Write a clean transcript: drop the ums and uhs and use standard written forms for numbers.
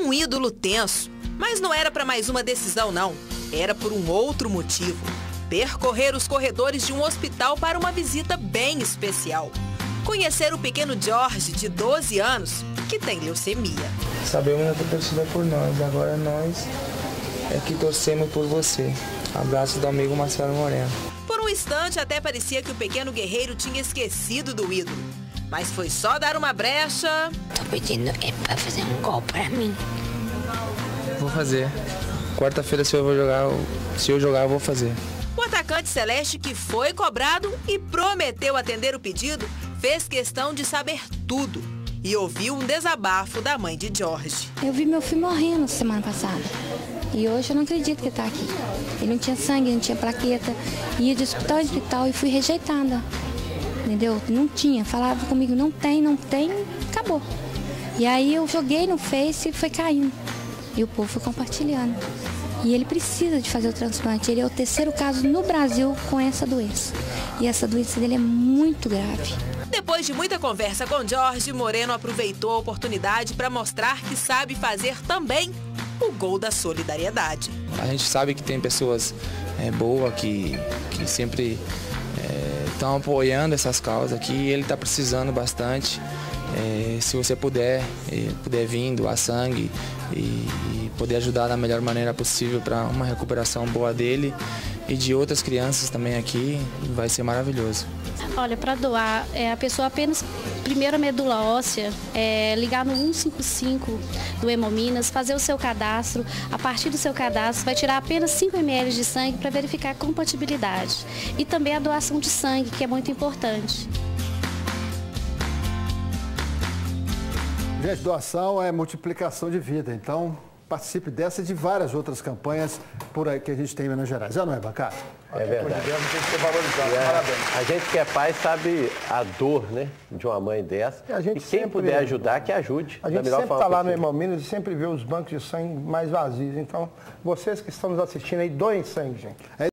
um ídolo tenso. Mas não era para mais uma decisão, não. Era por um outro motivo. Percorrer os corredores de um hospital para uma visita bem especial. Conhecer o pequeno Jorge, de 12 anos, que tem leucemia. Sabemos que a torcida é por nós, agora nós é que torcemos por você. Abraço do amigo Marcelo Moreno. Por um instante até parecia que o pequeno guerreiro tinha esquecido do ídolo. Mas foi só dar uma brecha... Tô pedindo pra fazer um gol pra mim. Vou fazer. Quarta-feira, se eu jogar, eu vou fazer. O atacante celeste, que foi cobrado e prometeu atender o pedido, fez questão de saber tudo e ouviu um desabafo da mãe de Jorge. Eu vi meu filho morrendo semana passada e hoje eu não acredito que ele está aqui. Ele não tinha sangue, não tinha plaqueta, ia de hospital em hospital e fui rejeitada, entendeu? Não tinha, falava comigo, não tem, acabou. E aí eu joguei no Face e foi caindo e o povo foi compartilhando. E ele precisa de fazer o transplante. Ele é o terceiro caso no Brasil com essa doença. E essa doença dele é muito grave. Depois de muita conversa com Jorge, Moreno aproveitou a oportunidade para mostrar que sabe fazer também o gol da solidariedade. A gente sabe que tem pessoas boas que sempre estão apoiando essas causas aqui. E ele está precisando bastante. Se você puder vir, doar sangue e poder ajudar da melhor maneira possível para uma recuperação boa dele e de outras crianças também aqui, vai ser maravilhoso. Olha, para doar, a pessoa apenas, primeiro a medula óssea, ligar no 155 do Hemominas, fazer o seu cadastro. A partir do seu cadastro, vai tirar apenas 5 ml de sangue para verificar a compatibilidade. E também a doação de sangue, que é muito importante. Gente, doação é multiplicação de vida, então participe dessa e de várias outras campanhas por aí que a gente tem em Minas Gerais. Já não é, Bancada? É verdade. Tem que ser valorizado. Parabéns. A gente que é pai sabe a dor, né, de uma mãe dessa. E quem puder ajudar, que ajude. A gente sempre está lá no Hemominas e sempre vê os bancos de sangue mais vazios. Então, vocês que estão nos assistindo aí, doem sangue, gente.